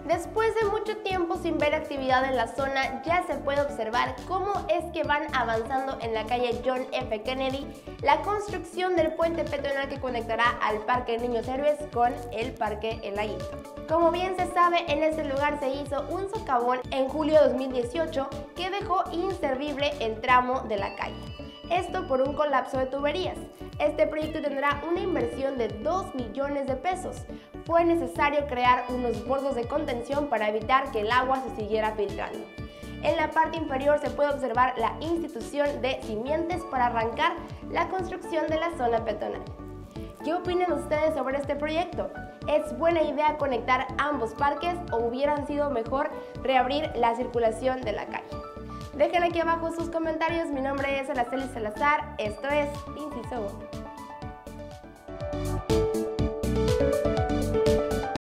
Después de mucho tiempo sin ver actividad en la zona, ya se puede observar cómo es que van avanzando en la calle John F. Kennedy la construcción del puente peatonal que conectará al Parque Niños Héroes con el Parque El Laguito. Como bien se sabe, en este lugar se hizo un socavón en julio de 2018 que dejó inservible el tramo de la calle. Esto por un colapso de tuberías. Este proyecto tendrá una inversión de 2 millones de pesos. Fue necesario crear unos bordos de contención para evitar que el agua se siguiera filtrando. En la parte inferior se puede observar la institución de simientes para arrancar la construcción de la zona peatonal. ¿Qué opinan ustedes sobre este proyecto? ¿Es buena idea conectar ambos parques o hubieran sido mejor reabrir la circulación de la calle? Dejen aquí abajo sus comentarios. Mi nombre es Araceli Salazar, esto es Inciso 1.